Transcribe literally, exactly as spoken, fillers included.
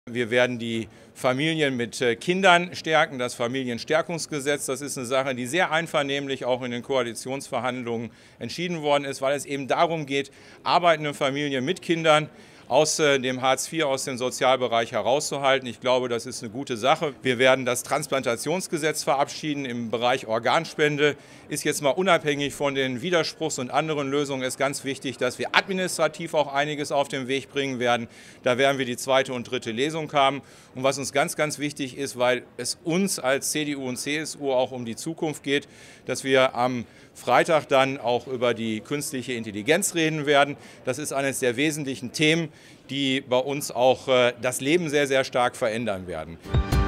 Wir werden die Familien mit Kindern stärken, das Familienstärkungsgesetz. Das ist eine Sache, die sehr einvernehmlich auch in den Koalitionsverhandlungen entschieden worden ist, weil es eben darum geht, arbeitende Familien mit Kindern aus dem Hartz vier, aus dem Sozialbereich herauszuhalten. Ich glaube, das ist eine gute Sache. Wir werden das Transplantationsgesetz verabschieden im Bereich Organspende. Ist jetzt mal unabhängig von den Widerspruchs- und anderen Lösungen, ist ganz wichtig, dass wir administrativ auch einiges auf den Weg bringen werden. Da werden wir die zweite und dritte Lesung haben. Und was uns ganz, ganz wichtig ist, weil es uns als C D U und C S U auch um die Zukunft geht, dass wir am Freitag dann auch über die künstliche Intelligenz reden werden. Das ist eines der wesentlichen Themen, die bei uns auch das Leben sehr, sehr stark verändern werden.